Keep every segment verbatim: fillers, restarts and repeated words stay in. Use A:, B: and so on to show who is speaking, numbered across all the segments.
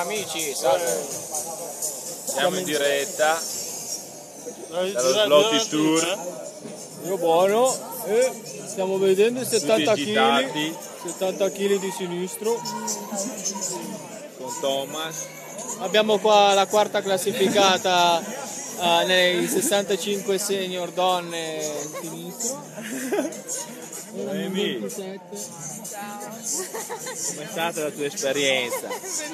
A: amici, salve.
B: Siamo in diretta dallo Sloty Tour.
A: Io buono. E stiamo vedendo settanta
B: agitati.
A: chili. settanta chili di sinistro.
B: Con Thomas.
A: Abbiamo qua la quarta classificata uh, nei sessantacinque senior donne in sinistro.
B: Noemi,
A: ventisette.
C: Ciao.
B: com'è stata la tua esperienza?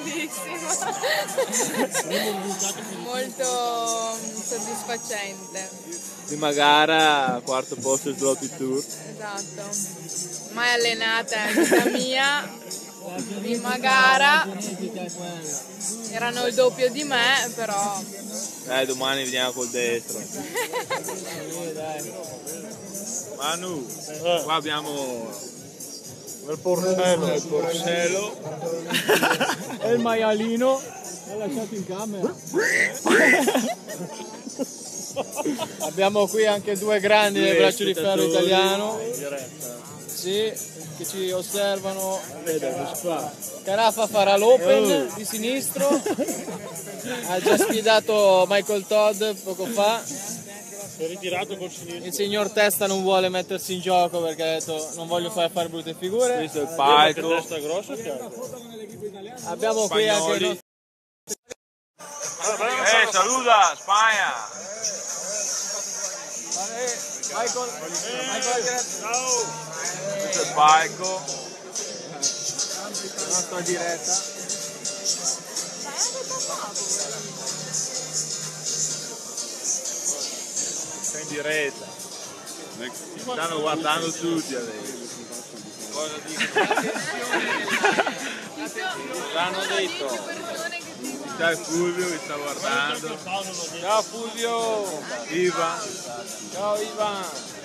C: Bellissimo. Molto soddisfacente.
B: Prima gara, quarto posto Sloty Tour.
C: Esatto. Mai allenata in vita mia. Prima gara. Erano il doppio di me, però.
B: Eh, domani veniamo col destro. Manu, qua abbiamo
A: Il porcello.
B: il porcello.
A: E il maialino. L'ha lasciato in camera. Abbiamo qui anche due grandi del braccio di ferro italiano. Sì, che ci osservano. Carafa farà l'open di sinistro. Ha già sfidato Michael Todd poco fa.
D: Si è ritirato col sinistro.
A: Il signor Testa non vuole mettersi in gioco perché ha detto non voglio fare, fare brutte figure.
B: Questo è il
D: Che
B: palco.
D: testa grossa che ha.
A: Abbiamo qui anche il nostro...
B: Eh, saluta Spagna!
A: Michael, Michael,
D: Ciao!
B: Questo è il palco.
A: la nostra diretta.
B: Sei in diretta. Ci stanno guardando tutti adesso. Cosa dicono? L'hanno detto. C'è Fulvio che sta guardando.
A: Ciao Fulvio!
B: Ivan.
A: Ciao Ivan!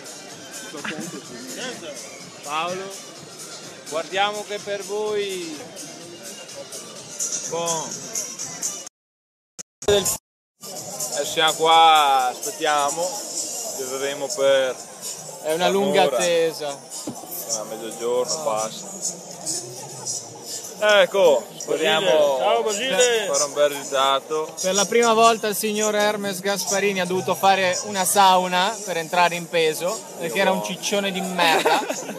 B: Paolo.
A: Guardiamo che per voi
B: Bon. E siamo qua, aspettiamo. Giocheremo per
A: è una lunga
B: un'ora.
A: attesa.
B: A mezzogiorno passa. Ecco, speriamo
D: Ciao Basile!
B: fare un bel risultato.
A: Per la prima volta il signor Hermes Gasparini ha dovuto fare una sauna per entrare in peso perché era un ciccione di merda.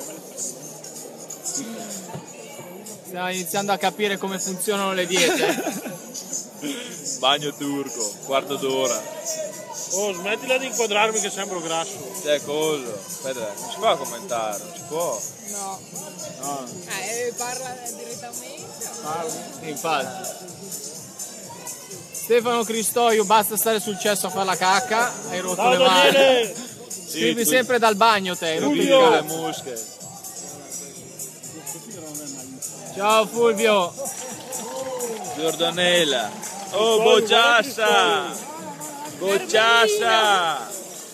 A: Stiamo iniziando a capire come funzionano le diete.
B: Bagno turco, quarto d'ora.
D: Oh, smettila di inquadrarmi che sembro grasso.
B: C'è cosa? Aspetta, non si può commentare, non si può.
C: No.
B: No.
C: Eh, parla direttamente.
A: Infatti. Stefano Cristoiu, basta stare sul cesso a fare la cacca, hai rotto
D: Ciao
A: le mani.
D: Daniele!
A: Scrivi
B: tu-
A: sempre dal bagno te, hai rotto il
D: Fulvio!
B: Le
A: cazzo.
B: musche.
A: Ciao Fulvio.
B: Giordanella. Oh, Bocciassa! Bocciassa!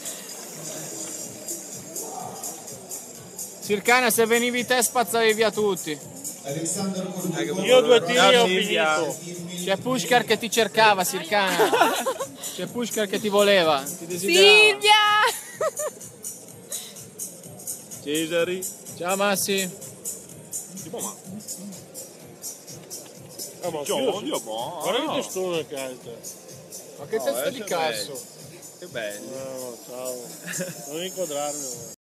A: Circana, se venivi te spazzavi via tutti.
D: Io due tiri e ho
B: Silvia.
D: finito.
A: C'è Pushkar che ti cercava, Circana. C'è Pushkar che ti voleva, ti desiderava.
C: Silvia!
B: Cesari.
A: Ciao Massi.
D: Ah, ma
B: Ciao,
D: io-
B: Dio, buono.
D: Guarda che testone che hai te.
A: Ma che
B: No,
A: testa
B: adesso
A: di
B: è
A: cazzo.
B: meglio. Che bello.
D: No, ciao. Non inquadrarmi.